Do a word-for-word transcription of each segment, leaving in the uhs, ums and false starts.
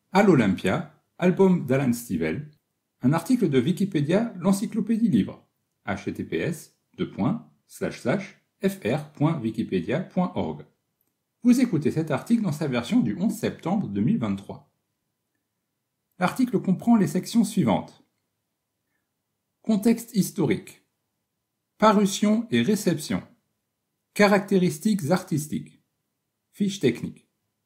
À l'Olympia, album d'Alan Stivell, un article de Wikipédia, l'encyclopédie libre, h t t p s deux points slash slash f r point wikipedia point org. Vous écoutez cet article dans sa version du onze septembre deux mille vingt-trois. L'article comprend les sections suivantes. Contexte historique. Parution et réception. Caractéristiques artistiques. Fiche technique.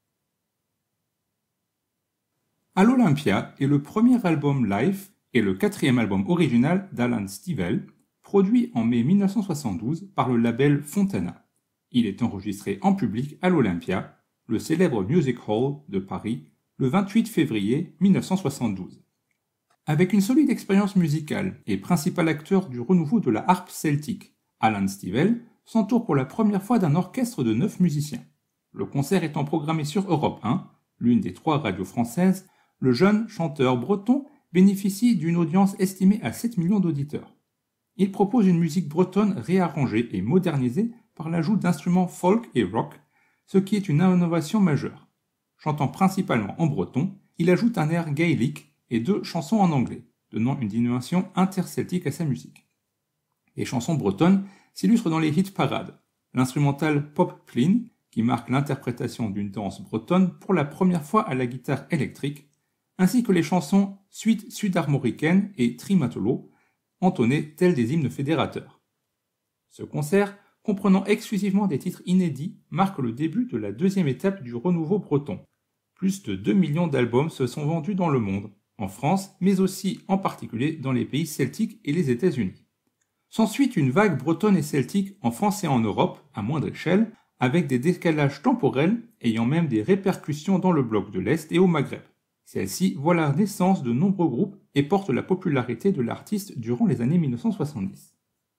À l'Olympia est le premier album live et le quatrième album original d'Alan Stivell, produit en mai mille neuf cent soixante-douze par le label Fontana. Il est enregistré en public à l'Olympia, le célèbre Music Hall de Paris, le vingt-huit février mille neuf cent soixante-douze. Avec une solide expérience musicale et principal acteur du renouveau de la harpe celtique, Alan Stivell s'entoure pour la première fois d'un orchestre de neuf musiciens. Le concert étant programmé sur Europe un, l'une des trois radios françaises, le jeune chanteur breton bénéficie d'une audience estimée à sept millions d'auditeurs. Il propose une musique bretonne réarrangée et modernisée par l'ajout d'instruments folk et rock, ce qui est une innovation majeure. Chantant principalement en breton, il ajoute un air gaélique et deux chansons en anglais, donnant une dimension interceltique à sa musique. Les chansons bretonnes s'illustrent dans les hit parades. L'instrumental Pop Plin, qui marque l'interprétation d'une danse bretonne pour la première fois à la guitare électrique, ainsi que les chansons Suite sud-armoricaine et Trimatolo, entonnées telles des hymnes fédérateurs. Ce concert, comprenant exclusivement des titres inédits, marque le début de la deuxième étape du renouveau breton. Plus de deux millions d'albums se sont vendus dans le monde, en France, mais aussi en particulier dans les pays celtiques et les États-Unis. S'ensuit une vague bretonne et celtique en France et en Europe, à moindre échelle, avec des décalages temporels ayant même des répercussions dans le bloc de l'Est et au Maghreb. Celle-ci voit la naissance de nombreux groupes et porte la popularité de l'artiste durant les années mille neuf cent soixante-dix.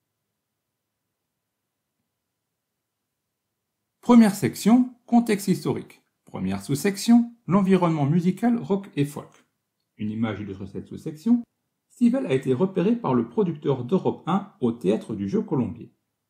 Première section, contexte historique. Première sous-section, l'environnement musical rock et folk. Une image illustre cette sous-section. Stivell a été repéré par le producteur d'Europe un au Théâtre du Jeu Colombier.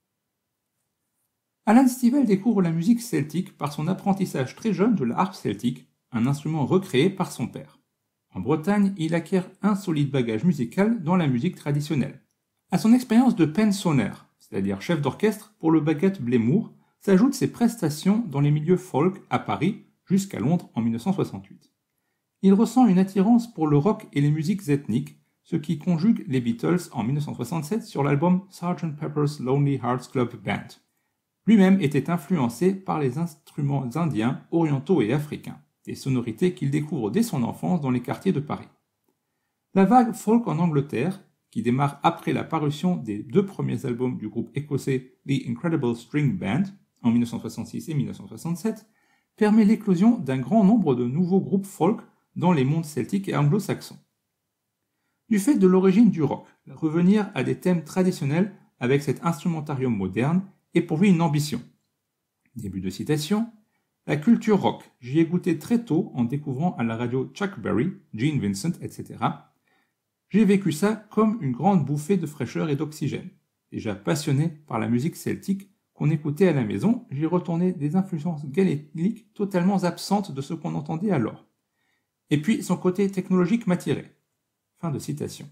Alan Stivell découvre la musique celtique par son apprentissage très jeune de la harpe celtique, un instrument recréé par son père. En Bretagne, il acquiert un solide bagage musical dans la musique traditionnelle. À son expérience de pensionnaire, c'est-à-dire chef d'orchestre pour le Bagget Blémour, s'ajoutent ses prestations dans les milieux folk à Paris jusqu'à Londres en mille neuf cent soixante-huit. Il ressent une attirance pour le rock et les musiques ethniques, ce qui conjugue les Beatles en mille neuf cent soixante-sept sur l'album sergeant Pepper's Lonely Hearts Club Band. Lui-même était influencé par les instruments indiens, orientaux et africains, des sonorités qu'il découvre dès son enfance dans les quartiers de Paris. La vague folk en Angleterre, qui démarre après la parution des deux premiers albums du groupe écossais The Incredible String Band en mille neuf cent soixante-six et mille neuf cent soixante-sept, permet l'éclosion d'un grand nombre de nouveaux groupes folk dans les mondes celtiques et anglo-saxons. Du fait de l'origine du rock, revenir à des thèmes traditionnels avec cet instrumentarium moderne est pour lui une ambition. Début de citation. La culture rock, j'y ai goûté très tôt en découvrant à la radio Chuck Berry, Gene Vincent, et cetera. J'ai vécu ça comme une grande bouffée de fraîcheur et d'oxygène. Déjà passionné par la musique celtique qu'on écoutait à la maison, j'y retournais des influences gaéliques totalement absentes de ce qu'on entendait alors. Et puis son côté technologique m'attirait. Fin de citation.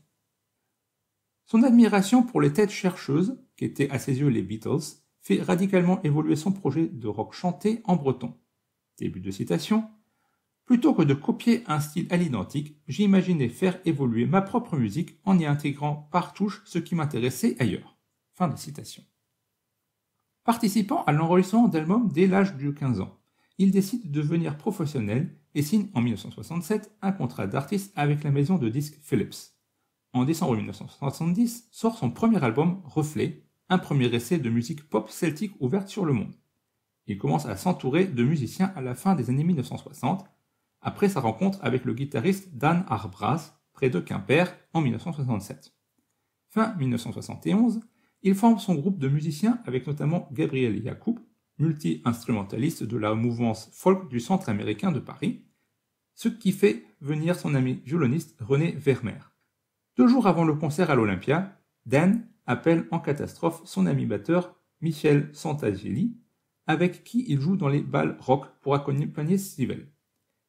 Son admiration pour les têtes chercheuses, qui étaient à ses yeux les Beatles, fait radicalement évoluer son projet de rock chanté en breton. Début de citation. Plutôt que de copier un style à l'identique, j'ai imaginé faire évoluer ma propre musique en y intégrant par touche ce qui m'intéressait ailleurs. Fin de citation. Participant à l'enregistrement d'albums dès l'âge de quinze ans, il décide de devenir professionnel et signe en mille neuf cent soixante-sept un contrat d'artiste avec la maison de disques Philips. En décembre mille neuf cent soixante-dix sort son premier album Reflet, un premier essai de musique pop celtique ouverte sur le monde. Il commence à s'entourer de musiciens à la fin des années mille neuf cent soixante, après sa rencontre avec le guitariste Dan Arbraz, près de Quimper, en mille neuf cent soixante-sept. Fin mille neuf cent soixante et onze, il forme son groupe de musiciens avec notamment Gabriel Yacoub, multi-instrumentaliste de la mouvance folk du centre américain de Paris, ce qui fait venir son ami violoniste René Vermeer. Deux jours avant le concert à l'Olympia, Dan appelle en catastrophe son ami batteur Michel Santagelli, avec qui il joue dans les bals rock pour accompagner Stivell.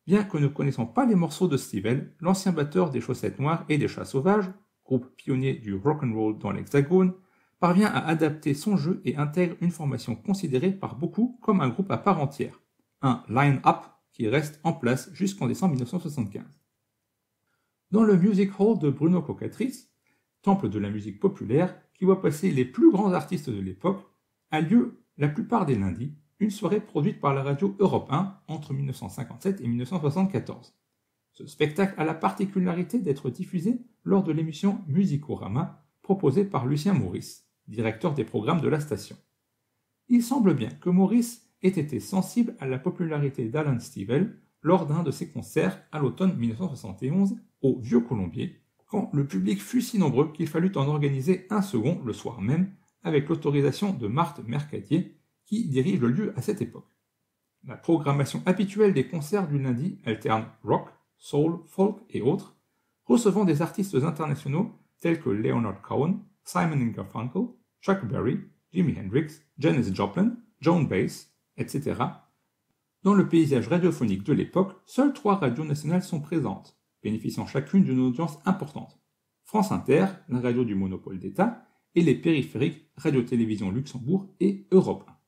Bien que ne connaissant pas les morceaux de Stivell, l'ancien batteur des Chaussettes Noires et des Chats Sauvages, groupe pionnier du rock'n'roll dans l'Hexagone, parvient à adapter son jeu et intègre une formation considérée par beaucoup comme un groupe à part entière, un line-up qui reste en place jusqu'en décembre mille neuf cent soixante-quinze. Dans le Music Hall de Bruno Cocatrice, temple de la musique populaire qui voit passer les plus grands artistes de l'époque, a lieu la plupart des lundis une soirée produite par la radio Europe un entre mille neuf cent cinquante-sept et mille neuf cent soixante-quatorze. Ce spectacle a la particularité d'être diffusé lors de l'émission Musicorama proposée par Lucien Maurice, directeur des programmes de la station. Il semble bien que Maurice ait été sensible à la popularité d'Alan Stivell lors d'un de ses concerts à l'automne mille neuf cent soixante et onze au Vieux Colombier, quand le public fut si nombreux qu'il fallut en organiser un second le soir même avec l'autorisation de Marthe Mercadier qui dirige le lieu à cette époque. La programmation habituelle des concerts du lundi alterne rock, soul, folk et autres, recevant des artistes internationaux tels que Leonard Cohen, Simon and Garfunkel, Chuck Berry, Jimi Hendrix, Janis Joplin, Joan Baez, et cetera. Dans le paysage radiophonique de l'époque, seules trois radios nationales sont présentes, bénéficiant chacune d'une audience importante. France Inter, la radio du monopole d'État, et les périphériques Radio-Télévision Luxembourg et Europe un.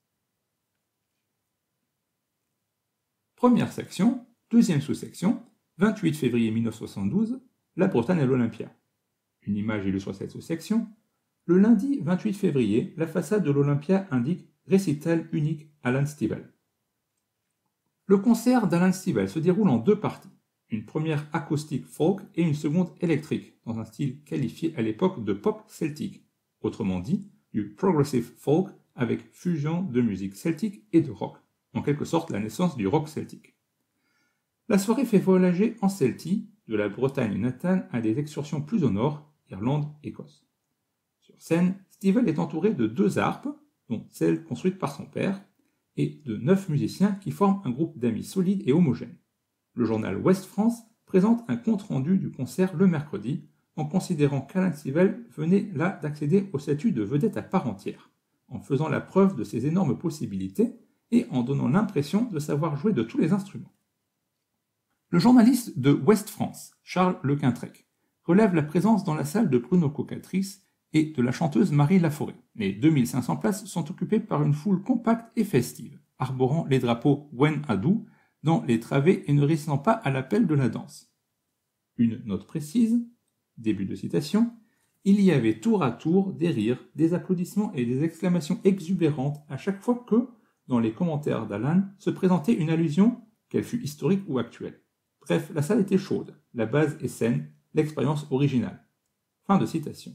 Première section, deuxième sous-section, vingt-huit février mille neuf cent soixante-douze, la Bretagne à l'Olympia. Une image illustre cette sous-section. Le lundi vingt-huit février, la façade de l'Olympia indique « Récital unique Alan Stivell ». Le concert d'Alan Stivell se déroule en deux parties, une première acoustique folk et une seconde électrique, dans un style qualifié à l'époque de pop celtique, autrement dit du progressive folk avec fusion de musique celtique et de rock, en quelque sorte la naissance du rock celtique. La soirée fait voyager en Celtie, de la Bretagne natale à des excursions plus au nord, Irlande, Écosse. Sur scène, Stivell est entouré de deux harpes, dont celle construite par son père, et de neuf musiciens qui forment un groupe d'amis solides et homogènes. Le journal Ouest France présente un compte-rendu du concert le mercredi, en considérant qu'Alan Stivell venait là d'accéder au statut de vedette à part entière, en faisant la preuve de ses énormes possibilités et en donnant l'impression de savoir jouer de tous les instruments. Le journaliste de Ouest France, Charles Lequintrec, relève la présence dans la salle de Bruno Cocatrice et de la chanteuse Marie Laforêt. Les deux mille cinq cents places sont occupées par une foule compacte et festive, arborant les drapeaux Wen Adou dans les travées et ne résistant pas à l'appel de la danse. Une note précise, début de citation, il y avait tour à tour des rires, des applaudissements et des exclamations exubérantes à chaque fois que, dans les commentaires d'Alan, se présentait une allusion, qu'elle fût historique ou actuelle. Bref, la salle était chaude, la base est saine, l'expérience originale. Fin de citation.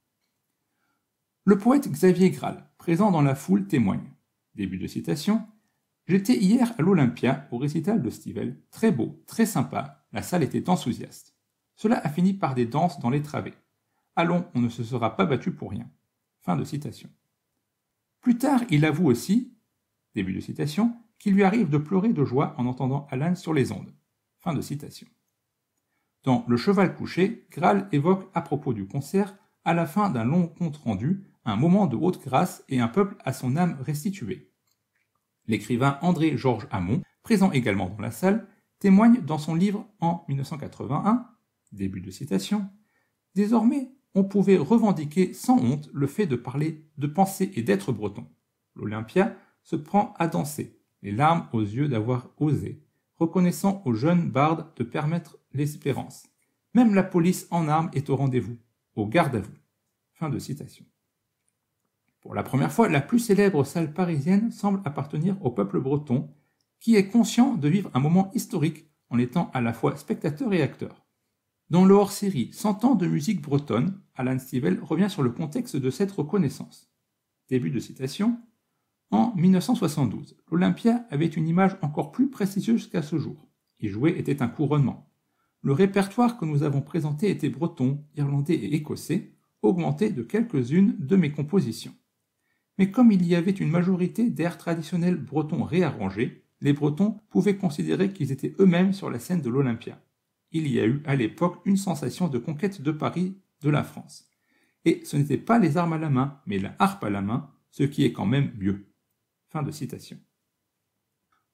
Le poète Xavier Graal, présent dans la foule, témoigne. Début de citation. J'étais hier à l'Olympia au récital de Stivell, très beau, très sympa, la salle était enthousiaste. Cela a fini par des danses dans les travées. Allons, on ne se sera pas battu pour rien. Fin de citation. Plus tard, il avoue aussi, début de citation, qu'il lui arrive de pleurer de joie en entendant Alan sur les ondes. Fin de citation. Dans Le Cheval couché, Graal évoque à propos du concert, à la fin d'un long compte rendu, un moment de haute grâce et un peuple à son âme restituée. L'écrivain André-Georges Hamon, présent également dans la salle, témoigne dans son livre en mille neuf cent quatre-vingt-un, début de citation, « Désormais, on pouvait revendiquer sans honte le fait de parler, de penser et d'être breton. L'Olympia se prend à danser, les larmes aux yeux d'avoir osé, reconnaissant aux jeunes bardes de permettre l'espérance. Même la police en armes est au rendez-vous, au garde à vous. » Fin de citation. Pour la première fois, la plus célèbre salle parisienne semble appartenir au peuple breton, qui est conscient de vivre un moment historique en étant à la fois spectateur et acteur. Dans le hors-série cent ans de musique bretonne, Alan Stivell revient sur le contexte de cette reconnaissance. Début de citation. En mille neuf cent soixante-douze, l'Olympia avait une image encore plus prestigieuse qu'à ce jour. Y jouer était un couronnement. Le répertoire que nous avons présenté était breton, irlandais et écossais, augmenté de quelques-unes de mes compositions. Mais comme il y avait une majorité d'airs traditionnels bretons réarrangés, les Bretons pouvaient considérer qu'ils étaient eux-mêmes sur la scène de l'Olympia. Il y a eu à l'époque une sensation de conquête de Paris de la France. Et ce n'était pas les armes à la main, mais la harpe à la main, ce qui est quand même mieux. Fin de citation.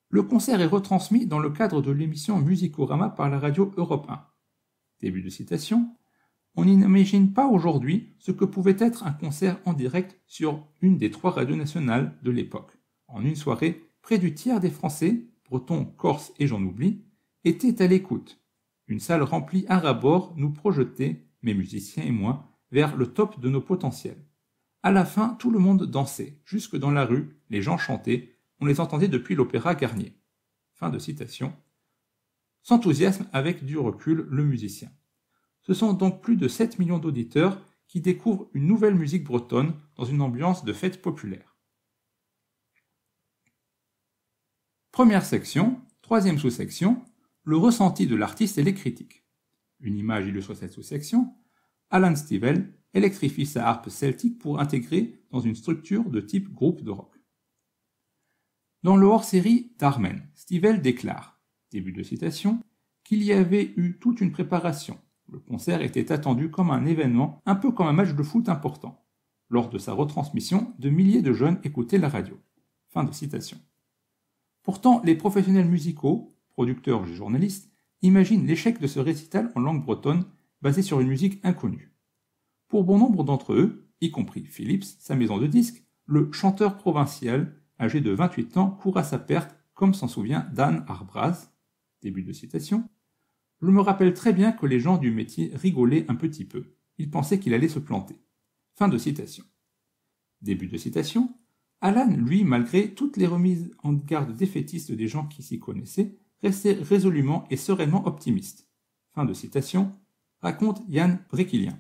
Le concert est retransmis dans le cadre de l'émission Musicorama par la radio Europe un. Début de citation. On n'imagine pas aujourd'hui ce que pouvait être un concert en direct sur une des trois radios nationales de l'époque. En une soirée, près du tiers des Français, Bretons, Corses et j'en oublie, étaient à l'écoute. Une salle remplie à ras-bord nous projetait, mes musiciens et moi, vers le top de nos potentiels. À la fin, tout le monde dansait, jusque dans la rue, les gens chantaient, on les entendait depuis l'opéra Garnier. Fin de citation. S'enthousiasme avec du recul le musicien. Ce sont donc plus de sept millions d'auditeurs qui découvrent une nouvelle musique bretonne dans une ambiance de fête populaire. Première section, troisième sous-section, le ressenti de l'artiste et les critiques. Une image illustre cette sous-section. Alan Stivell électrifie sa harpe celtique pour intégrer dans une structure de type groupe de rock. Dans le hors-série d'Armen, Stivell déclare, début de citation, qu'il y avait eu toute une préparation. Le concert était attendu comme un événement, un peu comme un match de foot important. Lors de sa retransmission, de milliers de jeunes écoutaient la radio. Fin de citation. Pourtant, les professionnels musicaux, producteurs et journalistes, imaginent l'échec de ce récital en langue bretonne basé sur une musique inconnue. Pour bon nombre d'entre eux, y compris Philips, sa maison de disques, le chanteur provincial, âgé de vingt-huit ans, court à sa perte, comme s'en souvient Dan Arbraz. Début de citation. Je me rappelle très bien que les gens du métier rigolaient un petit peu. Ils pensaient qu'il allait se planter. Fin de citation. Début de citation. Alan, lui, malgré toutes les remises en garde défaitistes des gens qui s'y connaissaient, restait résolument et sereinement optimiste. Fin de citation. Raconte Yann Bréquilien.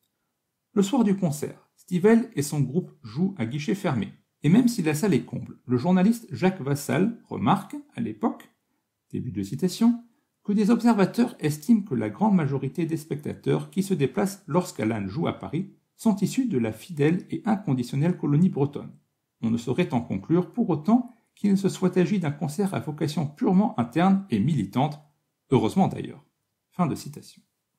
Le soir du concert, Stivell et son groupe jouent à guichet fermé. Et même si la salle est comble, le journaliste Jacques Vassal remarque, à l'époque, début de citation, que des observateurs estiment que la grande majorité des spectateurs qui se déplacent lorsqu'Alan joue à Paris sont issus de la fidèle et inconditionnelle colonie bretonne. On ne saurait en conclure pour autant qu'il ne se soit agi d'un concert à vocation purement interne et militante, heureusement d'ailleurs. Fin de citation.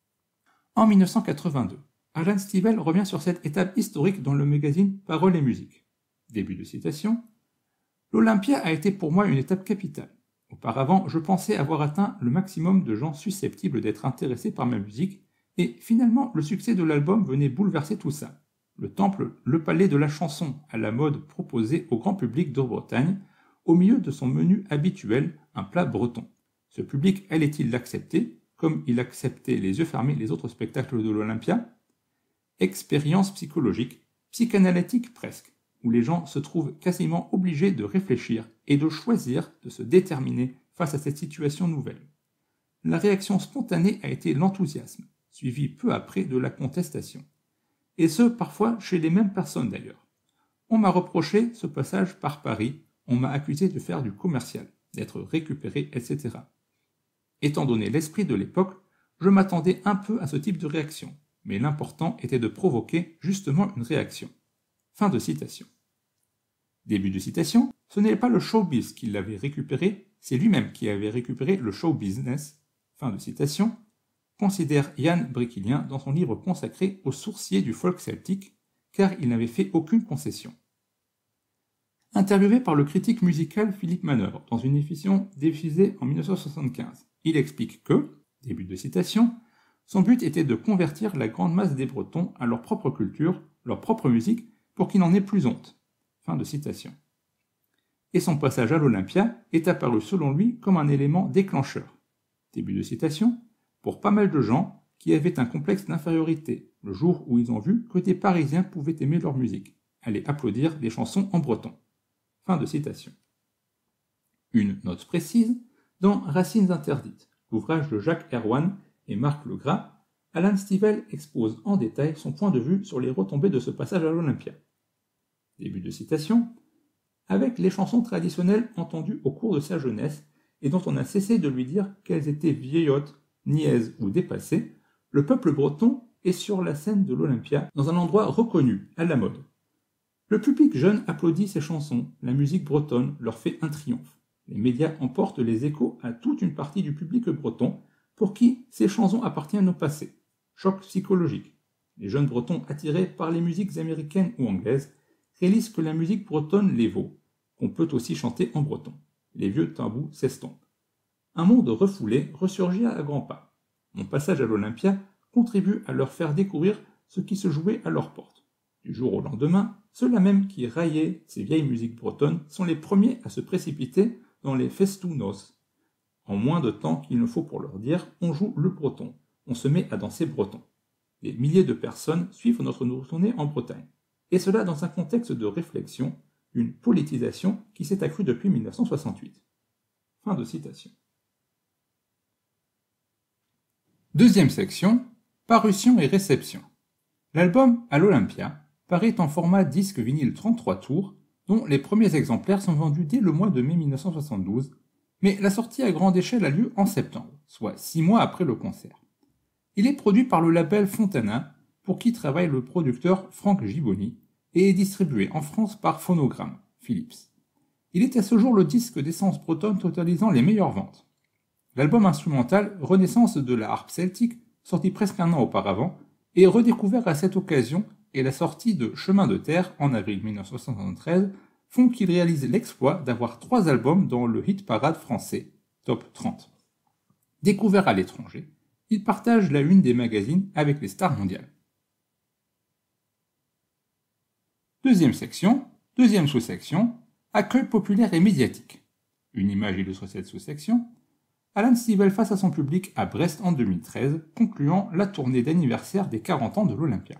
En mille neuf cent quatre-vingt-deux, Alan Stivell revient sur cette étape historique dans le magazine Paroles et Musique. Début de citation. L'Olympia a été pour moi une étape capitale. Auparavant, je pensais avoir atteint le maximum de gens susceptibles d'être intéressés par ma musique, et finalement, le succès de l'album venait bouleverser tout ça. Le temple, le palais de la chanson, à la mode proposé au grand public de Bretagne, au milieu de son menu habituel, un plat breton. Ce public allait-il l'accepter, comme il acceptait les yeux fermés les autres spectacles de l'Olympia? Expérience psychologique, psychanalytique presque, où les gens se trouvent quasiment obligés de réfléchir et de choisir, de se déterminer face à cette situation nouvelle. La réaction spontanée a été l'enthousiasme, suivi peu après de la contestation. Et ce, parfois chez les mêmes personnes d'ailleurs. On m'a reproché ce passage par Paris, on m'a accusé de faire du commercial, d'être récupéré, et cetera. Étant donné l'esprit de l'époque, je m'attendais un peu à ce type de réaction, mais l'important était de provoquer justement une réaction. Fin de citation. Début de citation, ce n'est pas le showbiz qui l'avait récupéré, c'est lui-même qui avait récupéré le show business. Fin de citation, considère Yann Bréquilien dans son livre consacré aux sourciers du folk celtique, car il n'avait fait aucune concession. Interviewé par le critique musical Philippe Manœuvre dans une émission diffusée en mille neuf cent soixante-quinze, il explique que, début de citation, son but était de convertir la grande masse des Bretons à leur propre culture, leur propre musique, pour qu'ils n'en aient plus honte. Fin de citation. Et son passage à l'Olympia est apparu selon lui comme un élément déclencheur. Début de citation, pour pas mal de gens qui avaient un complexe d'infériorité, le jour où ils ont vu que des Parisiens pouvaient aimer leur musique, aller applaudir des chansons en breton. Fin de citation. Une note précise, dans Racines interdites, l'ouvrage de Jacques Erwan et Marc Legras, Alan Stivell expose en détail son point de vue sur les retombées de ce passage à l'Olympia. Début de citation. Avec les chansons traditionnelles entendues au cours de sa jeunesse et dont on a cessé de lui dire qu'elles étaient vieillottes, niaises ou dépassées, le peuple breton est sur la scène de l'Olympia dans un endroit reconnu, à la mode. Le public jeune applaudit ces chansons, la musique bretonne leur fait un triomphe. Les médias emportent les échos à toute une partie du public breton pour qui ces chansons appartiennent au passé. Choc psychologique. Les jeunes bretons attirés par les musiques américaines ou anglaises réalisent que la musique bretonne les vaut, qu'on peut aussi chanter en breton. les vieux tabous s'estompent. Un monde refoulé ressurgit à grands pas. Mon passage à l'Olympia contribue à leur faire découvrir ce qui se jouait à leur porte. Du jour au lendemain, ceux-là même qui raillaient ces vieilles musiques bretonnes sont les premiers à se précipiter dans les festoonos. En moins de temps qu'il ne faut pour leur dire, on joue le breton, on se met à danser breton. Des milliers de personnes suivent notre tournée en Bretagne. Et cela dans un contexte de réflexion, une politisation qui s'est accrue depuis mille neuf cent soixante-huit. Fin de citation. Deuxième section, parution et réception. L'album à l'Olympia paraît en format disque vinyle trente-trois tours, dont les premiers exemplaires sont vendus dès le mois de mai mille neuf cent soixante-douze, mais la sortie à grande échelle a lieu en septembre, soit six mois après le concert. Il est produit par le label Fontana, pour qui travaille le producteur Franck Giboni, et est distribué en France par Phonogram, Philips. Il est à ce jour le disque d'essence bretonne totalisant les meilleures ventes. L'album instrumental Renaissance de la harpe celtique, sorti presque un an auparavant, est redécouvert à cette occasion et la sortie de Chemin de terre en avril mille neuf cent soixante-treize font qu'il réalise l'exploit d'avoir trois albums dans le hit parade français, top trente. Découvert à l'étranger, il partage la une des magazines avec les stars mondiales. Deuxième section, deuxième sous-section, accueil populaire et médiatique. Une image illustre cette sous-section. Alan Stivell face à son public à Brest en deux mille treize, concluant la tournée d'anniversaire des quarante ans de l'Olympia.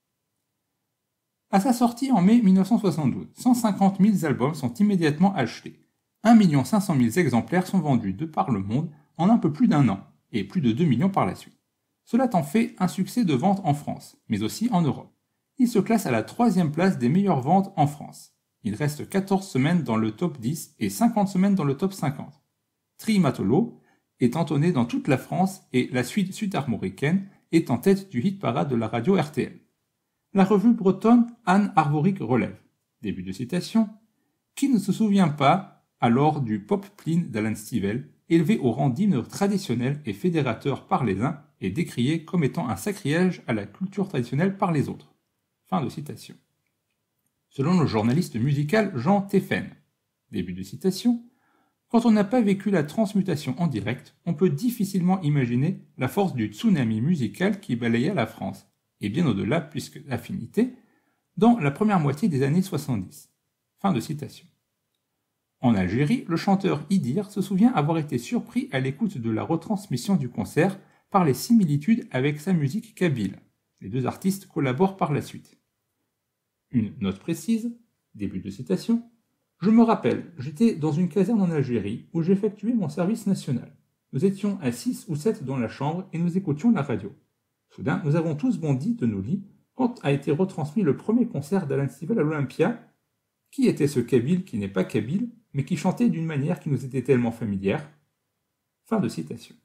À sa sortie en mai mille neuf cent soixante-douze, cent cinquante mille albums sont immédiatement achetés. un million cinq cent mille exemplaires sont vendus de par le monde en un peu plus d'un an, et plus de deux millions par la suite. Cela en fait un succès de vente en France, mais aussi en Europe. Il se classe à la troisième place des meilleures ventes en France. Il reste quatorze semaines dans le top dix et cinquante semaines dans le top cinquante. Trimatolo est entonné dans toute la France et la suite sud-armoricaine est en tête du hit parade de la radio R T L. La revue bretonne Anne Arboric relève, début de citation, « Qui ne se souvient pas alors du pop clean d'Alan Stivell, élevé au rang d'hymne traditionnel et fédérateur par les uns et décrié comme étant un sacrilège à la culture traditionnelle par les autres. » Fin de citation. Selon le journaliste musical Jean Teffen, début de citation, quand on n'a pas vécu la transmutation en direct, on peut difficilement imaginer la force du tsunami musical qui balayait la France, et bien au-delà puisque l'affinité, dans la première moitié des années soixante-dix. Fin de citation. En Algérie, le chanteur Idir se souvient avoir été surpris à l'écoute de la retransmission du concert par les similitudes avec sa musique kabyle. Les deux artistes collaborent par la suite. Une note précise, début de citation, « Je me rappelle, j'étais dans une caserne en Algérie où j'effectuais mon service national. Nous étions à six ou sept dans la chambre et nous écoutions la radio. Soudain, nous avons tous bondi de nos lits quand a été retransmis le premier concert d'Alan Stivell à l'Olympia. Qui était ce kabyle qui n'est pas kabyle, mais qui chantait d'une manière qui nous était tellement familière ?» Fin de citation.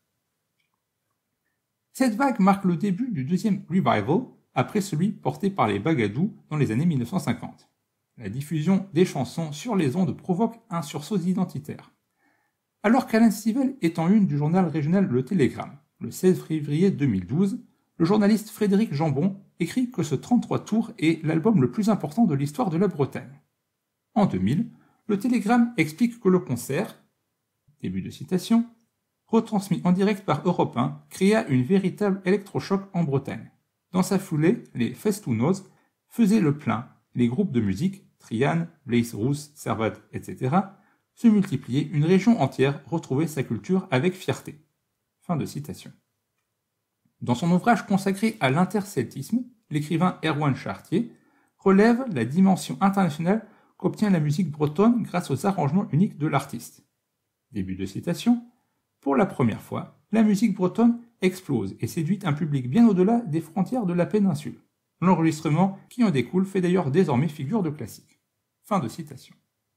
Cette vague marque le début du deuxième revival, après celui porté par les Bagadous dans les années mille neuf cent cinquante. La diffusion des chansons sur les ondes provoque un sursaut identitaire. Alors qu'Alan Stivell est en une du journal régional Le Télégramme, le seize février deux mille douze, le journaliste Frédéric Jambon écrit que ce trente-trois tours est l'album le plus important de l'histoire de la Bretagne. En deux mille, le Télégramme explique que le concert, début de citation, retransmis en direct par Europe un, créa une véritable électrochoc en Bretagne. Dans sa foulée, les festoonos faisaient le plein, les groupes de musique, Trian, Blaise Rousse, Servat, et cetera, se multipliaient, une région entière retrouvait sa culture avec fierté. Fin de citation. Dans son ouvrage consacré à l'interceltisme, l'écrivain Erwan Chartier relève la dimension internationale qu'obtient la musique bretonne grâce aux arrangements uniques de l'artiste. Début de citation. Pour la première fois, la musique bretonne explose et séduit un public bien au-delà des frontières de la péninsule. L'enregistrement qui en découle fait d'ailleurs désormais figure de classique. Fin de citation.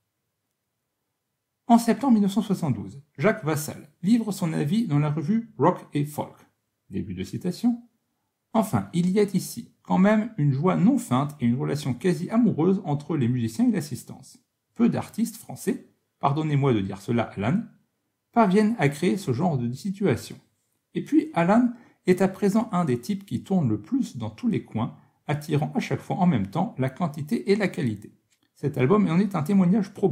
En septembre mille neuf cent soixante-douze, Jacques Vassal livre son avis dans la revue Rock et Folk. Début de citation. Enfin, il y a ici, quand même, une joie non feinte et une relation quasi amoureuse entre les musiciens et l'assistance. Peu d'artistes français, pardonnez-moi de dire cela Alan, parviennent à créer ce genre de situation. Et puis Alan est à présent un des types qui tournent le plus dans tous les coins, attirant à chaque fois en même temps la quantité et la qualité. Cet album en est un témoignage probant.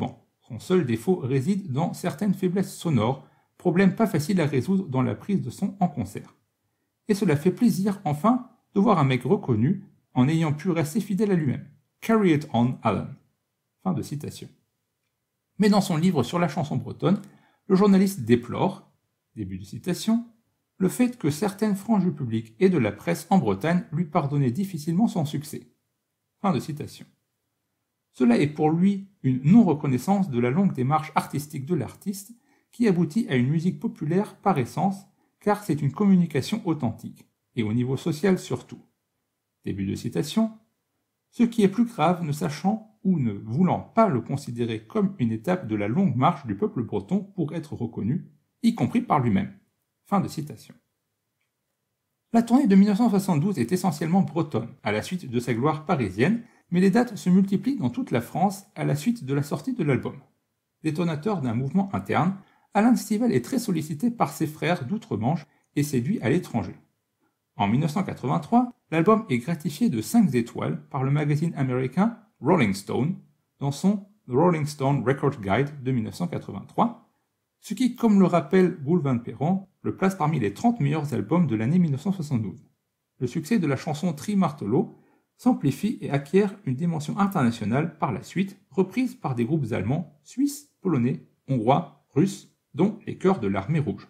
Son seul défaut réside dans certaines faiblesses sonores, problème pas facile à résoudre dans la prise de son en concert. Et cela fait plaisir, enfin, de voir un mec reconnu en ayant pu rester fidèle à lui-même. Carry it on, Alan. Fin de citation. Mais dans son livre sur la chanson bretonne, le journaliste déplore, début de citation, le fait que certaines franges du public et de la presse en Bretagne lui pardonnaient difficilement son succès. Fin de citation. Cela est pour lui une non-reconnaissance de la longue démarche artistique de l'artiste qui aboutit à une musique populaire par essence, car c'est une communication authentique, et au niveau social surtout. Début de citation. Ce qui est plus grave, ne sachant ou ne voulant pas le considérer comme une étape de la longue marche du peuple breton pour être reconnu, y compris par lui-même. Fin de citation. La tournée de mille neuf cent soixante-douze est essentiellement bretonne, à la suite de sa gloire parisienne, mais les dates se multiplient dans toute la France à la suite de la sortie de l'album. Détonateur d'un mouvement interne, Alan Stivell est très sollicité par ses frères d'outre-Manche et séduit à l'étranger. En mille neuf cent quatre-vingt-trois, l'album est gratifié de cinq étoiles par le magazine américain Rolling Stone dans son The Rolling Stone Record Guide de mille neuf cent quatre-vingt-trois, ce qui, comme le rappelle Boul Van Perron, le place parmi les trente meilleurs albums de l'année mille neuf cent soixante-douze. Le succès de la chanson Tri Martelo s'amplifie et acquiert une dimension internationale par la suite, reprise par des groupes allemands, suisses, polonais, hongrois, russes, dont les Chœurs de l'Armée Rouge.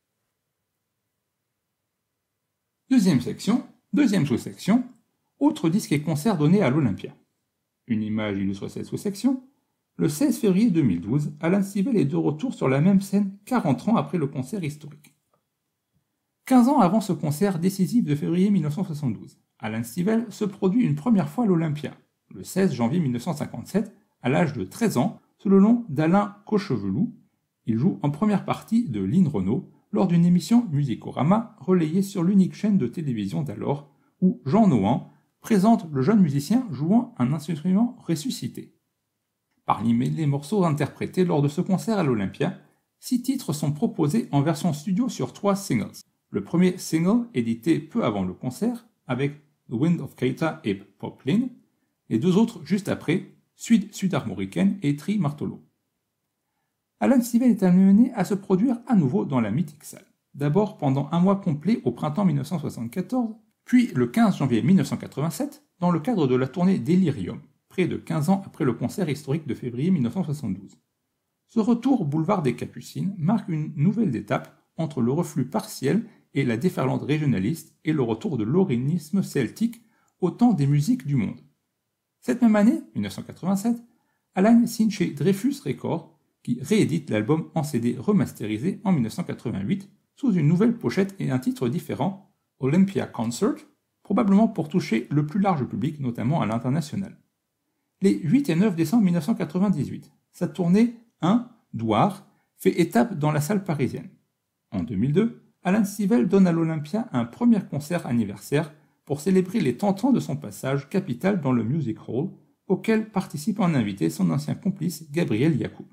Deuxième section, deuxième sous-section, autres disques et concerts donnés à l'Olympia. Une image illustre cette sous-section. Le seize février deux mille douze, Alan Stivell est de retour sur la même scène quarante ans après le concert historique. quinze ans avant ce concert décisif de février mille neuf cent soixante-douze, Alan Stivell se produit une première fois à l'Olympia, le seize janvier mille neuf cent cinquante-sept, à l'âge de treize ans, sous le nom d'Alain Cochevelou. Il joue en première partie de Lynn Renaud lors d'une émission Musicorama relayée sur l'unique chaîne de télévision d'alors, où Jean Nohan présente le jeune musicien jouant un instrument ressuscité. Parmi les morceaux interprétés lors de ce concert à l'Olympia, six titres sont proposés en version studio sur trois singles. Le premier single, édité peu avant le concert, avec The Wind of Keita et Poplin, les deux autres juste après, Suite sud-armoricaine et Tri Martelo. Alan Stivell est amené à se produire à nouveau dans la mythique salle. D'abord pendant un mois complet au printemps mille neuf cent soixante-quatorze, puis le quinze janvier mille neuf cent quatre-vingt-sept, dans le cadre de la tournée Delirium, près de quinze ans après le concert historique de février mille neuf cent soixante-douze. Ce retour boulevard des Capucines marque une nouvelle étape entre le reflux partiel et la déferlante régionaliste et le retour de l'orinisme celtique au temps des musiques du monde. Cette même année, mille neuf cent quatre-vingt-sept, Alan signe chez Dreyfus Records, qui réédite l'album en C D remasterisé en mille neuf cent quatre-vingt-huit sous une nouvelle pochette et un titre différent, Olympia Concert, probablement pour toucher le plus large public, notamment à l'international. Les huit et neuf décembre mille neuf cent quatre-vingt-dix-huit, sa tournée un, Douar, fait étape dans la salle parisienne. En deux mille deux, Alan Stivell donne à l'Olympia un premier concert anniversaire pour célébrer les trente ans de son passage capital dans le Music Hall, auquel participe en invité son ancien complice Gabriel Yacoub.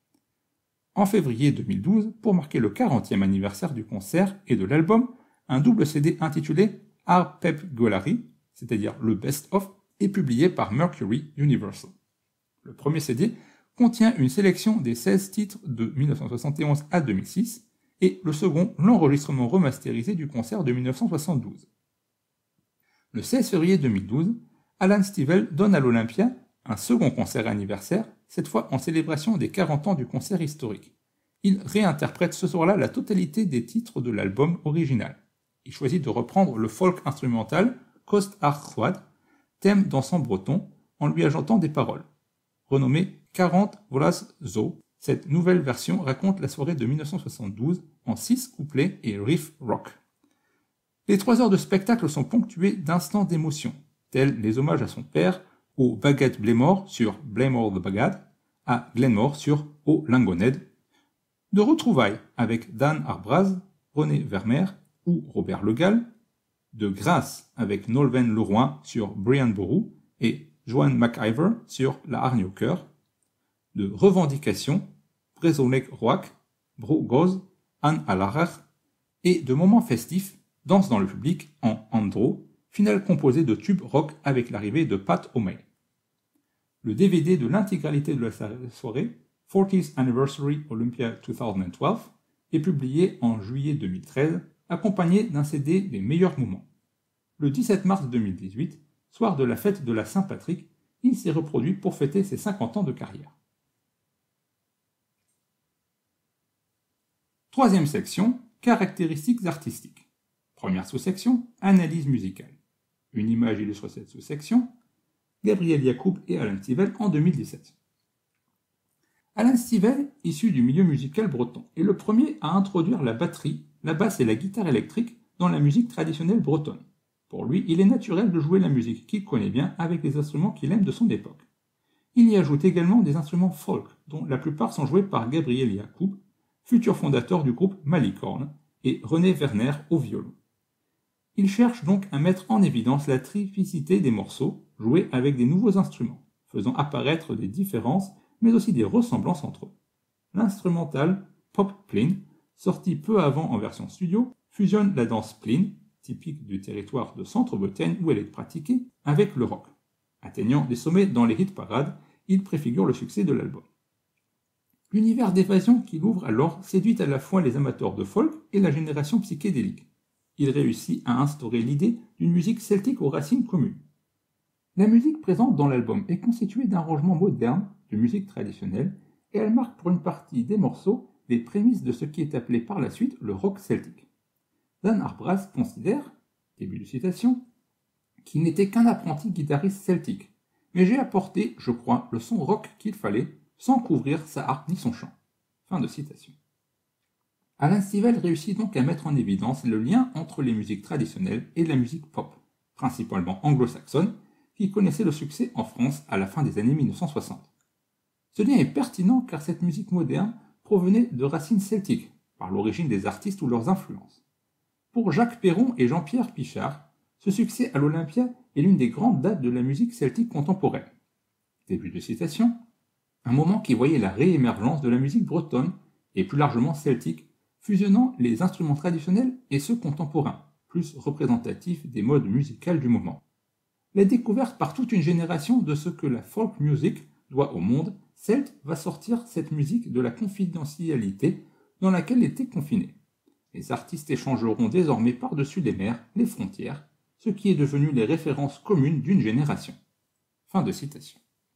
En février deux mille douze, pour marquer le quarantième anniversaire du concert et de l'album, un double C D intitulé Art Pep Gallery, c'est-à-dire le best-of, est publié par Mercury Universal. Le premier C D contient une sélection des seize titres de mille neuf cent soixante et onze à deux mille six et le second l'enregistrement remasterisé du concert de mille neuf cent soixante-douze. Le seize février deux mille douze, Alan Stivell donne à l'Olympia un second concert anniversaire, cette fois en célébration des quarante ans du concert historique. Il réinterprète ce soir-là la totalité des titres de l'album original. Il choisit de reprendre le folk instrumental Kost Archwad, thème dansant breton, en lui ajoutant des paroles. Renommé quarante Vlas Zo, cette nouvelle version raconte la soirée de mille neuf cent soixante-douze en six couplets et riff rock. Les trois heures de spectacle sont ponctuées d'instants d'émotion, tels les hommages à son père, au Bagat Blaymore sur Blaymore the Bagat, à Glenmore sur O Lingoned, de retrouvailles avec Dan Arbraz, René Vermeer ou Robert Le Gall, de grâce avec Nolwenn Leroy sur Brian Boru et Joan McIver sur La Hargne au cœur, de revendications, Brezolek Roak, Bro Goz, Anne Alarer, et de moments festifs, Danse dans le public en Andro, finale composée de tubes rock avec l'arrivée de Pat O'May. Le D V D de l'intégralité de la soirée fortieth Anniversary Olympia twenty twelve, est publié en juillet deux mille treize, accompagné d'un C D des meilleurs moments. Le dix-sept mars deux mille dix-huit, soir de la fête de la Saint-Patrick, il s'est reproduit pour fêter ses cinquante ans de carrière. Troisième section, caractéristiques artistiques. Première sous-section, analyse musicale. Une image illustre cette sous-section. Gabriel Yacoub et Alan Stivell en deux mille dix-sept. Alan Stivell, issu du milieu musical breton, est le premier à introduire la batterie, la basse et la guitare électrique dans la musique traditionnelle bretonne. Pour lui, il est naturel de jouer la musique qu'il connaît bien avec les instruments qu'il aime de son époque. Il y ajoute également des instruments folk, dont la plupart sont joués par Gabriel Yacoub, futur fondateur du groupe Malicorne, et René Werner au violon. Il cherche donc à mettre en évidence la triplicité des morceaux, joués avec des nouveaux instruments, faisant apparaître des différences, mais aussi des ressemblances entre eux. L'instrumental Pop Plin, sorti peu avant en version studio, fusionne la danse Plin, typique du territoire de Centre-Bretagne où elle est pratiquée, avec le rock. Atteignant des sommets dans les hit parades, il préfigure le succès de l'album. L'univers d'évasion qu'il ouvre alors séduit à la fois les amateurs de folk et la génération psychédélique. Il réussit à instaurer l'idée d'une musique celtique aux racines communes. La musique présente dans l'album est constituée d'arrangements modernes, de musique traditionnelle, et elle marque pour une partie des morceaux les prémices de ce qui est appelé par la suite le rock celtique. Dan Arbras considère, début de citation, qu'il n'était qu'un apprenti guitariste celtique, mais j'ai apporté, je crois, le son rock qu'il fallait, sans couvrir sa harpe ni son chant. Fin de citation. Alan Stivell réussit donc à mettre en évidence le lien entre les musiques traditionnelles et la musique pop, principalement anglo-saxonne, qui connaissait le succès en France à la fin des années mille neuf cent soixante. Ce lien est pertinent car cette musique moderne provenait de racines celtiques, par l'origine des artistes ou leurs influences. Pour Jacques Perron et Jean-Pierre Pichard, ce succès à l'Olympia est l'une des grandes dates de la musique celtique contemporaine. Début de citation. Un moment qui voyait la réémergence de la musique bretonne, et plus largement celtique, fusionnant les instruments traditionnels et ceux contemporains, plus représentatifs des modes musicales du moment. La découverte par toute une génération de ce que la folk music doit au monde celte va sortir cette musique de la confidentialité dans laquelle était confinée. Les artistes échangeront désormais par-dessus les mers, les frontières, ce qui est devenu les références communes d'une génération. Fin de citation.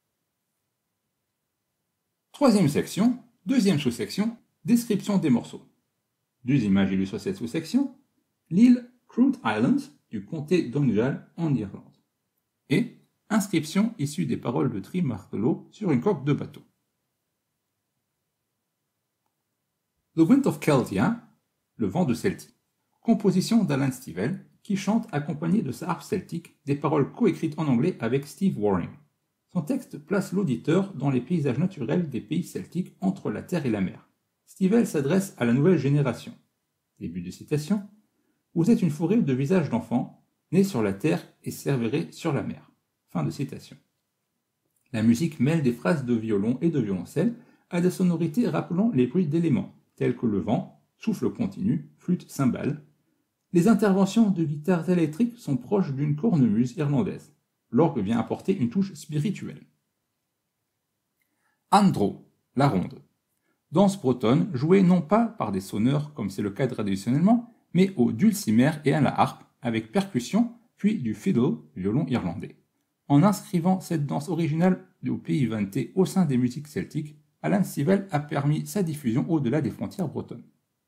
Troisième section, deuxième sous-section, description des morceaux. Deux images illustrent cette sous-section. L'île Crout Island du comté d'Donegal en Irlande. Et inscription issue des paroles de Tri Martello sur une coque de bateau. The Wind of Celtia, le vent de Celtie. Composition d'Alan Stivell, qui chante accompagné de sa harpe celtique des paroles coécrites en anglais avec Steve Waring. Son texte place l'auditeur dans les paysages naturels des pays celtiques entre la terre et la mer. Stivell s'adresse à la nouvelle génération. Début de citation. Vous êtes une forêt de visages d'enfants, nés sur la terre et sévérés sur la mer. Fin de citation. La musique mêle des phrases de violon et de violoncelle à des sonorités rappelant les bruits d'éléments, tels que le vent, souffle continu, flûte, cymbale. Les interventions de guitares électriques sont proches d'une cornemuse irlandaise. L'orgue vient apporter une touche spirituelle. Andro, la ronde. Danse bretonne jouée non pas par des sonneurs comme c'est le cas traditionnellement, mais au dulcimer et à la harpe, avec percussion, puis du fiddle, violon irlandais. En inscrivant cette danse originale au pays vanté au sein des musiques celtiques, Alan Stivell a permis sa diffusion au-delà des frontières bretonnes.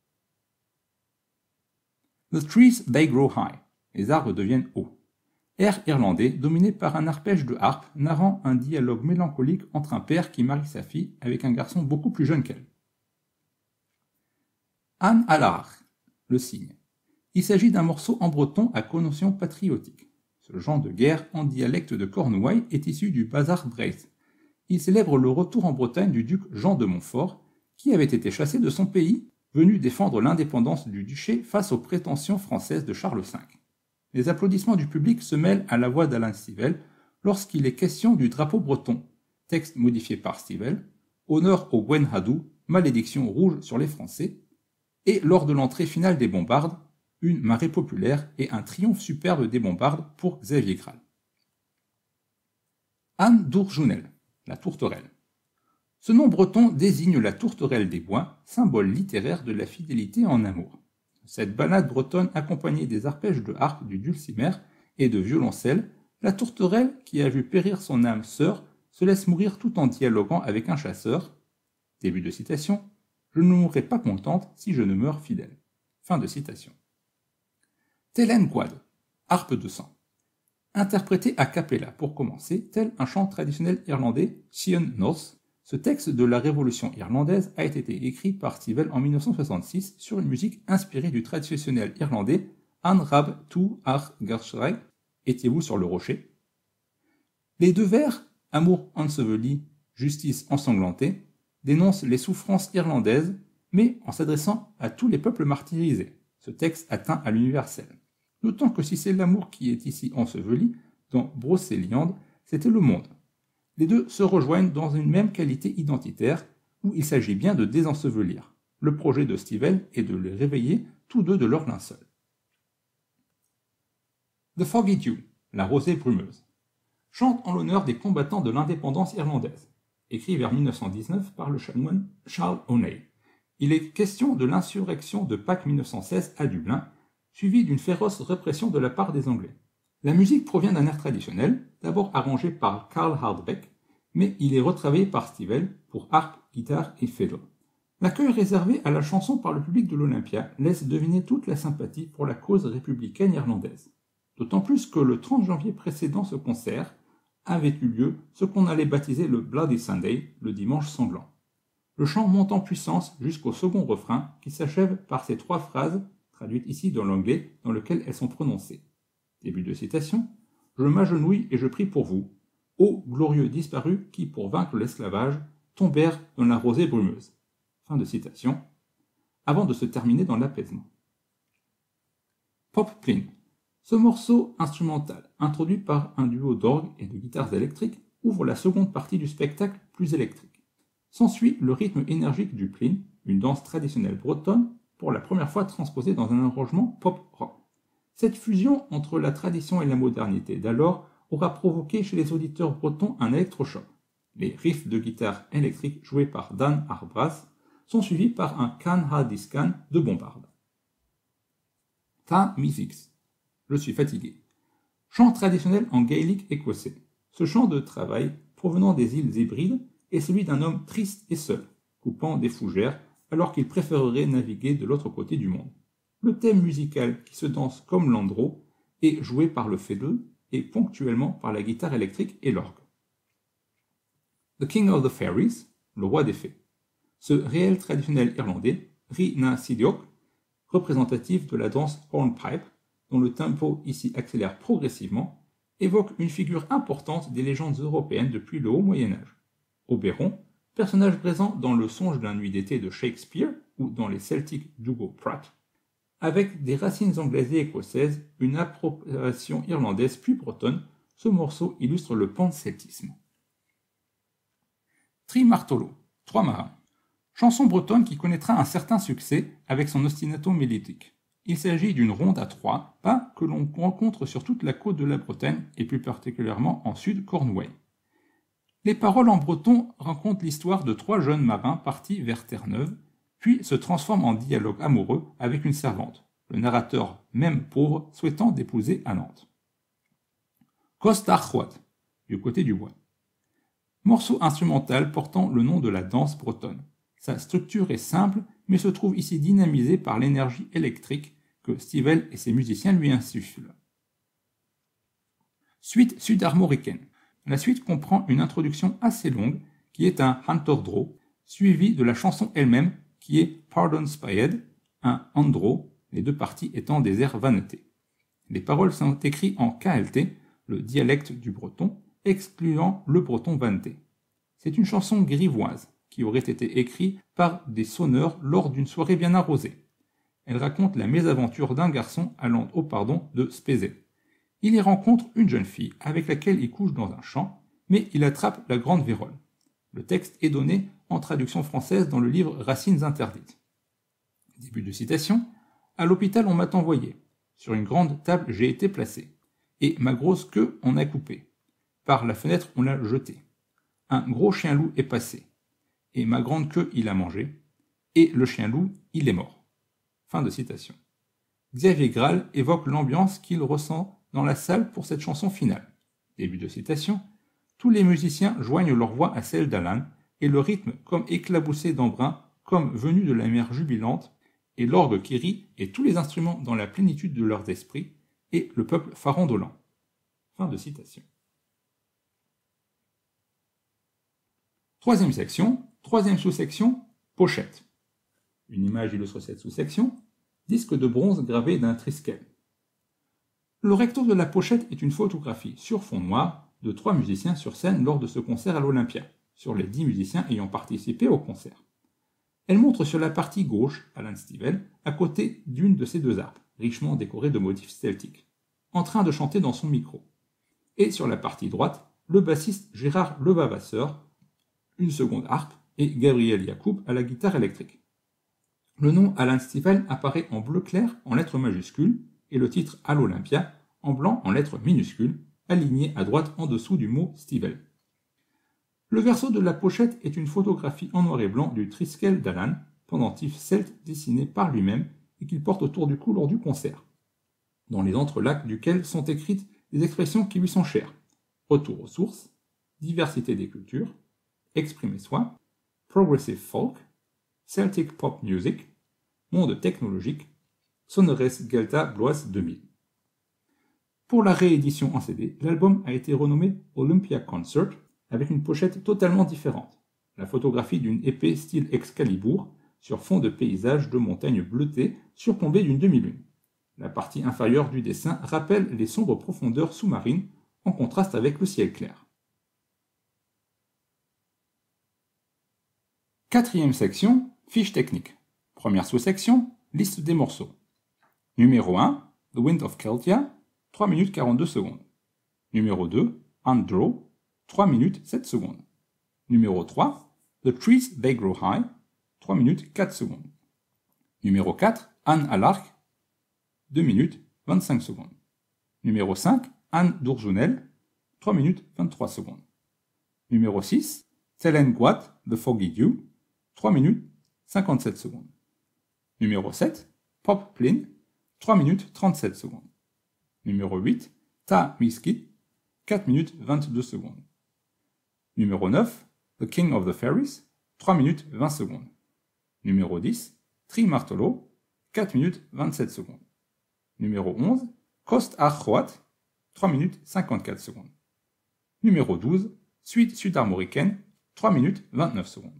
The trees they grow high. Les arbres deviennent hauts. Air irlandais dominé par un arpège de harpe narrant un dialogue mélancolique entre un père qui marie sa fille avec un garçon beaucoup plus jeune qu'elle. An Alach, le cygne. Il s'agit d'un morceau en breton à connotation patriotique. Ce genre de guerre en dialecte de Cornouailles est issu du Bazar Breith. Il célèbre le retour en Bretagne du duc Jean de Montfort, qui avait été chassé de son pays, venu défendre l'indépendance du duché face aux prétentions françaises de Charles cinq. Les applaudissements du public se mêlent à la voix d'Alan Stivell lorsqu'il est question du drapeau breton, texte modifié par Stivell, honneur au Gwen Hadou, malédiction rouge sur les Français, et lors de l'entrée finale des bombardes, une marée populaire et un triomphe superbe des bombardes pour Xavier Graal. Anne d'Ourjounel, la tourterelle. Ce nom breton désigne la tourterelle des bois, symbole littéraire de la fidélité en amour. Cette ballade bretonne accompagnée des arpèges de harpe du dulcimer et de violoncelle, la tourterelle, qui a vu périr son âme sœur, se laisse mourir tout en dialoguant avec un chasseur. Début de citation. Je ne mourrai pas contente si je ne meurs fidèle. Fin de citation. Telen Quad, harpe de sang. Interprété a cappella pour commencer, tel un chant traditionnel irlandais, Sion North, ce texte de la Révolution irlandaise a été écrit par Stivell en mille neuf cent soixante-six sur une musique inspirée du traditionnel irlandais An Rab Tu Ar Garsrai, étiez-vous sur le rocher. Les deux vers, amour enseveli, justice ensanglantée, dénoncent les souffrances irlandaises, mais en s'adressant à tous les peuples martyrisés. Ce texte atteint à l'universel. D'autant que si c'est l'amour qui est ici enseveli, dans Brocéliande, c'était le monde. Les deux se rejoignent dans une même qualité identitaire, où il s'agit bien de désensevelir. Le projet de Stivell est de les réveiller tous deux de leur linceul. The Foggy Dew, la rosée brumeuse, chante en l'honneur des combattants de l'indépendance irlandaise, écrit vers mille neuf cent dix-neuf par le chanoine Charles O'Neill. Il est question de l'insurrection de Pâques mille neuf cent seize à Dublin, suivie d'une féroce répression de la part des Anglais. La musique provient d'un air traditionnel, d'abord arrangé par Carl Hardbeck, mais il est retravaillé par Stivell pour harpe, guitare et fiddle. L'accueil réservé à la chanson par le public de l'Olympia laisse deviner toute la sympathie pour la cause républicaine irlandaise. D'autant plus que le trente janvier précédant ce concert avait eu lieu ce qu'on allait baptiser le Bloody Sunday, le dimanche sanglant. Le chant monte en puissance jusqu'au second refrain qui s'achève par ces trois phrases, traduites ici dans l'anglais, dans lequel elles sont prononcées. Début de citation. « Je m'agenouille et je prie pour vous, ô glorieux disparus qui, pour vaincre l'esclavage, tombèrent dans la rosée brumeuse. » Fin de citation. Avant de se terminer dans l'apaisement. Pop Plin. Ce morceau instrumental, introduit par un duo d'orgue et de guitares électriques, ouvre la seconde partie du spectacle plus électrique. S'ensuit le rythme énergique du plin, une danse traditionnelle bretonne, pour la première fois transposée dans un arrangement pop-rock. Cette fusion entre la tradition et la modernité d'alors aura provoqué chez les auditeurs bretons un électrochoc. Les riffs de guitare électrique joués par Dan Arbras sont suivis par un Can Ha Discan de Bombard. Ta Musics. Je suis fatigué. Chant traditionnel en gaélique écossais. Ce chant de travail, provenant des îles Hébrides, est celui d'un homme triste et seul, coupant des fougères, alors qu'il préférerait naviguer de l'autre côté du monde. Le thème musical, qui se danse comme l'andro, est joué par le fiddle et ponctuellement par la guitare électrique et l'orgue. The King of the Fairies, le roi des fées. Ce réel traditionnel irlandais, Ri na Sidiok, représentatif de la danse hornpipe, dont le tempo ici accélère progressivement, évoque une figure importante des légendes européennes depuis le haut Moyen-Âge. Oberon, personnage présent dans Le Songe d'un nuit d'été de Shakespeare ou dans les Celtics d'Hugo Pratt, avec des racines anglaises et écossaises, une appropriation irlandaise puis bretonne, ce morceau illustre le panceltisme. Tri Martolo, Trois marins. Chanson bretonne qui connaîtra un certain succès avec son ostinato mélodique. Il s'agit d'une ronde à trois pas que l'on rencontre sur toute la côte de la Bretagne et plus particulièrement en sud Cornouailles. Les paroles en breton racontent l'histoire de trois jeunes marins partis vers Terre-Neuve, puis se transforment en dialogue amoureux avec une servante, le narrateur, même pauvre, souhaitant d'épouser à Nantes. Costarchouat, du côté du bois. Morceau instrumental portant le nom de la danse bretonne. Sa structure est simple, mais se trouve ici dynamisée par l'énergie électrique que Stivell et ses musiciens lui insufflent. Suite sud-armoricaine. La suite comprend une introduction assez longue, qui est un Hantordro, suivi de la chanson elle-même, qui est Pardon Spyed, un Andro, les deux parties étant des airs vannetés. Les paroles sont écrites en K L T, le dialecte du breton, excluant le breton vanneté. C'est une chanson grivoise, qui aurait été écrite par des sonneurs lors d'une soirée bien arrosée. Elle raconte la mésaventure d'un garçon allant au pardon de Spézet. Il y rencontre une jeune fille avec laquelle il couche dans un champ, mais il attrape la grande vérole. Le texte est donné en traduction française dans le livre Racines interdites. Début de citation. À l'hôpital on m'a envoyé. Sur une grande table j'ai été placé. Et ma grosse queue on a coupé. Par la fenêtre on l'a jetée. Un gros chien loup est passé. et ma grande queue il a mangé, et le chien loup il est mort. Fin de citation. Xavier Graal évoque l'ambiance qu'il ressent dans la salle pour cette chanson finale. Début de citation. Tous les musiciens joignent leur voix à celle d'Alan, et le rythme comme éclaboussé d'embrun, comme venu de la mer jubilante, et l'orgue qui rit, et tous les instruments dans la plénitude de leurs esprits, et le peuple farandolant. Fin de citation. Troisième section, troisième sous-section, pochette. Une image illustre cette sous-section, disque de bronze gravé d'un Triskel. Le recto de la pochette est une photographie sur fond noir de trois musiciens sur scène lors de ce concert à l'Olympia, sur les dix musiciens ayant participé au concert. Elle montre sur la partie gauche Alan Stivell, à côté d'une de ces deux harpes, richement décorée de motifs celtiques, en train de chanter dans son micro. Et sur la partie droite, le bassiste Gérard Levavasseur, une seconde harpe, et Gabriel Yacoub à la guitare électrique. Le nom Alan Stivell apparaît en bleu clair en lettres majuscules, et le titre à l'Olympia en blanc en lettres minuscules, aligné à droite en dessous du mot Stivell. Le verso de la pochette est une photographie en noir et blanc du Triskel d'Alan, pendentif celte dessiné par lui-même et qu'il porte autour du cou lors du concert, dans les entrelacs duquel sont écrites des expressions qui lui sont chères. Retour aux sources, diversité des cultures, exprimer soi, progressive folk, Celtic pop music, monde technologique, Sonorès Gelta Blois deux mille. Pour la réédition en C D, l'album a été renommé Olympia Concert avec une pochette totalement différente. La photographie d'une épée style Excalibur sur fond de paysage de montagnes bleutées surplombées d'une demi-lune. La partie inférieure du dessin rappelle les sombres profondeurs sous-marines en contraste avec le ciel clair. Quatrième section, fiche technique. Première sous-section, liste des morceaux. Numéro un, The Wind of Celtia, trois minutes quarante-deux secondes. Numéro deux, Andro, trois minutes sept secondes. Numéro trois, The Trees They Grow High, trois minutes quatre secondes. Numéro quatre, Anne à l'arc, deux minutes vingt-cinq secondes. Numéro cinq, Anne d'Ourjounel, trois minutes vingt-trois secondes. Numéro six, Céline Guat, The Foggy Dew, trois minutes cinquante-sept secondes. Numéro sept, Pop Plin, trois minutes trente-sept secondes. Numéro huit, Ta Miskit, quatre minutes vingt-deux secondes. Numéro neuf, The King of the Fairies, trois minutes vingt secondes. Numéro dix, Tri Martolo, quatre minutes vingt-sept secondes. Numéro onze, Cost Archoat, trois minutes cinquante-quatre secondes. Numéro douze, Suite sud-armoricaine, trois minutes vingt-neuf secondes.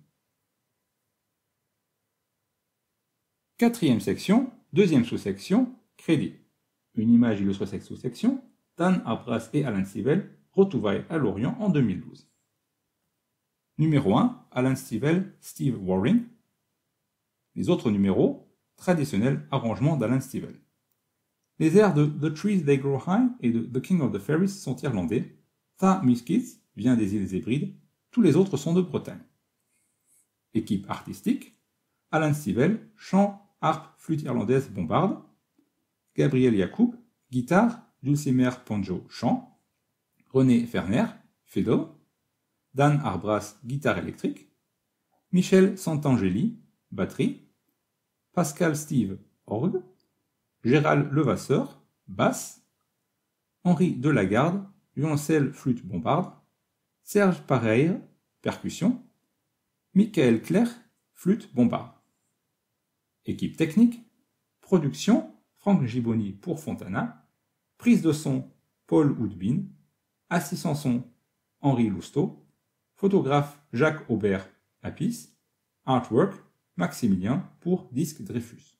Quatrième section, deuxième sous-section, crédit. Une image illustre cette sous-section, Dan Arbras et Alan Stivell, retrouvailles à Lorient en deux mille douze. Numéro un, Alan Stivell, Steve Waring. Les autres numéros, traditionnels arrangements d'Alan Stivell. Les airs de The Trees They Grow High et de The King of the Fairies sont irlandais. Ta Miskits vient des îles Hébrides, tous les autres sont de Bretagne. Équipe artistique, Alan Stivell, chant, harpe, flûte irlandaise, bombarde. Gabriel Yacoub, guitare, dulcimer, banjo, chant. René Ferner, fiddle. Dan Arbras, guitare électrique. Michel Santangeli, batterie. Pascal Steve, orgue. Gérald Levasseur, basse. Henri Delagarde, violoncelle, flûte, bombarde. Serge Pareire, percussion. Michael Clerc, flûte, bombarde. Équipe technique, production, Franck Giboni pour Fontana, prise de son, Paul Houdbin, assistant son, Henri Lousteau, photographe Jacques Aubert Apis, artwork, Maximilien pour Disque Dreyfus.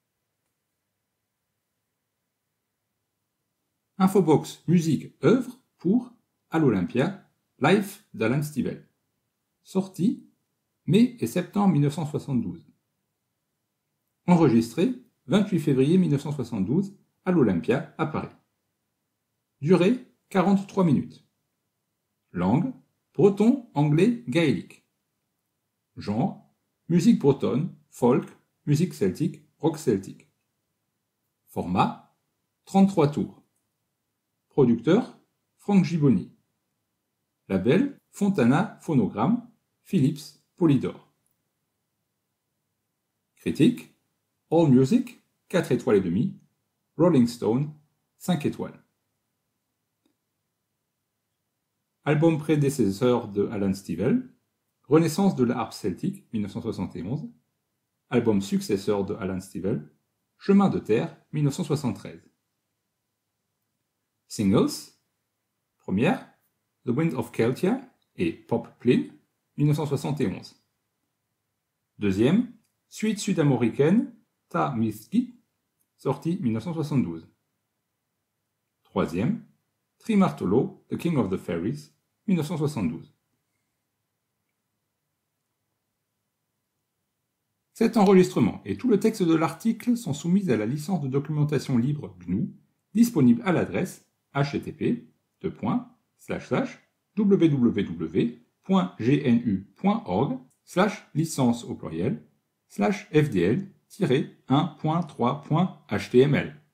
Infobox musique œuvre pour À l'Olympia, Life d'Alan Stivell. Sortie mai et septembre mille neuf cent soixante-douze. Enregistré vingt-huit février mille neuf cent soixante-douze à l'Olympia à Paris. Durée quarante-trois minutes. Langue breton, anglais, gaélique. Genre musique bretonne, folk, musique celtique, rock celtique. Format trente-trois tours. Producteur Franck Giboni. Label Fontana Phonogramme, Philips, Polydor. Critique, AllMusic, quatre étoiles et demie, Rolling Stone, cinq étoiles. Album prédécesseur de Alan Stivell, Renaissance de la harpe celtique, mille neuf cent soixante et onze. Album successeur de Alan Stivell, Chemin de terre, mille neuf cent soixante-treize. Singles, première, The Wind of Celtia et Pop Plin, mille neuf cent soixante et onze. Deuxième, suite sud-américaine, Ta Miski, sortie mille neuf cent soixante-douze. Troisième, Trimartolo, The King of the Fairies, mille neuf cent soixante-douze. Cet enregistrement et tout le texte de l'article sont soumis à la licence de documentation libre G N U, disponible à l'adresse h t t p deux points slash slash w w w point g n u point org slash licence au pluriel slash f d l tiret un point trois point h t m l.